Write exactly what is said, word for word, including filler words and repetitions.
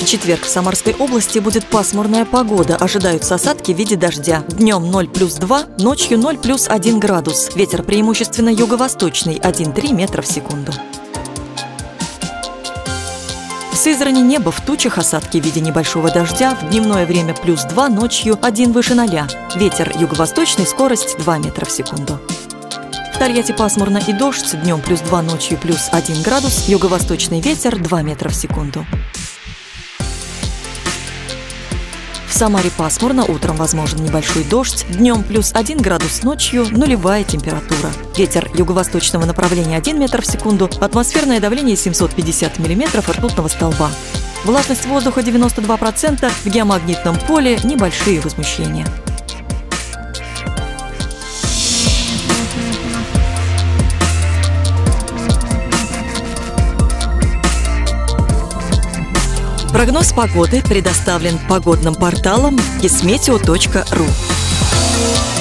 четверг в Самарской области будет пасмурная погода. Ожидаются осадки в виде дождя. Днем ноль плюс два, ночью ноль плюс один градус. Ветер преимущественно юго-восточный один-три метра в секунду. В Сызрани небо в тучах, осадки в виде небольшого дождя. В дневное время плюс два, ночью один выше ноля. Ветер юго-восточный, скорость два метра в секунду. В Тольятти пасмурно и дождь. Днем плюс два, ночью плюс один градус. Юго-восточный ветер два метра в секунду. В Самаре пасмурно, утром возможен небольшой дождь. Днем плюс один градус, ночью нулевая температура. Ветер юго-восточного направления один метр в секунду. Атмосферное давление семьсот пятьдесят миллиметров ртутного столба. Влажность воздуха девяносто два процента. В геомагнитном поле небольшие возмущения. Прогноз погоды предоставлен погодным порталом кисметео точка ру.